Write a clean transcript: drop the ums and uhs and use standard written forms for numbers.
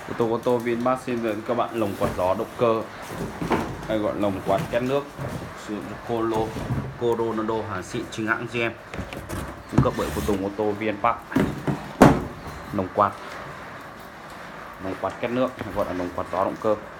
Ô tô VinFast xin đến các bạn lồng quạt gió động cơ, hay gọi lồng quạt két nước, sử dụng Coronado hàng xịn chính hãng GM, cung cấp bởi ô tô VinFast. Lồng quạt két nước hay gọi là lồng quạt gió động cơ.